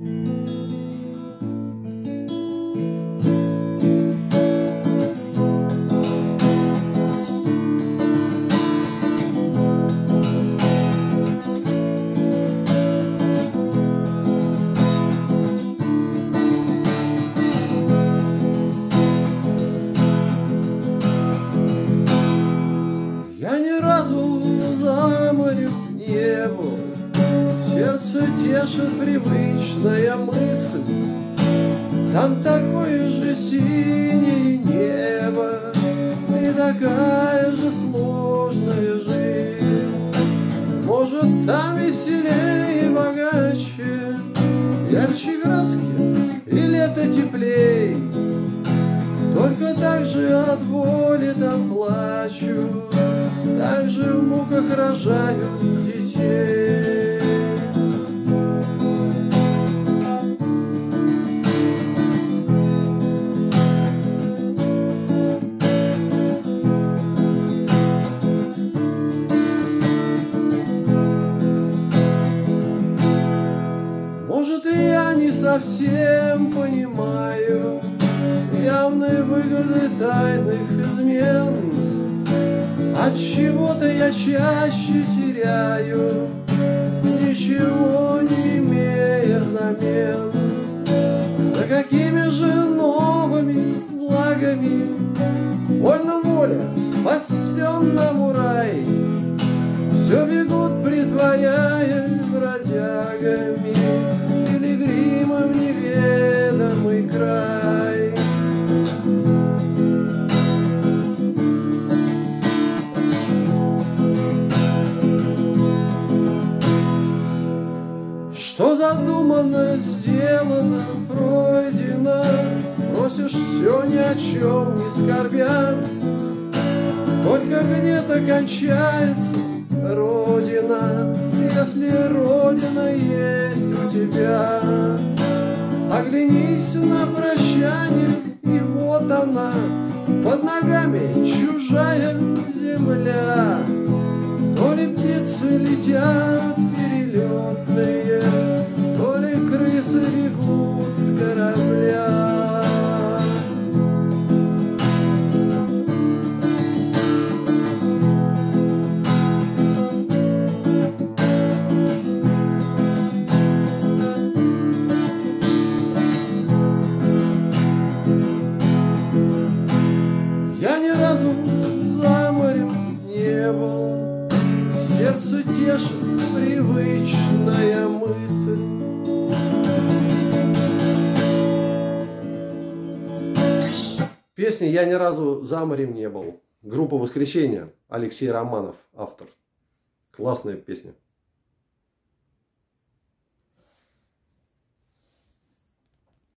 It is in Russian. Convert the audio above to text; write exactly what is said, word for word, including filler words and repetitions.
Я ни разу за морем не был, сердце тешит привычная мысль. Там такое же синее небо и такая же сложная жизнь. Может, там веселее и богаче, ярче краски и лето теплей. Только так же от боли там плачут, так же в муках рожают детей. Может, и я не совсем понимаю явные выгоды тайных измен. От чего-то я чаще теряю, ничего не имея взамен. За какими же новыми благами вольно воля спасенному рай? Все бегут, притворяясь бродягами, пилигримы в неведомый край. Что задумано, сделано, пройдено, бросишь все ни о чем не скорбя. Только где-то кончается Родина, если Родина есть у тебя. Оглянись на прощание, и вот она, под ногами чужая земля. То ли птицы летят перелетные, то ли крысы бегут с корабля. Я ни разу за морем не был, сердце тешит привычная мысль. Песня «Я ни разу за морем не был». Группа «Воскресенье». Алексей Романов, автор. Классная песня.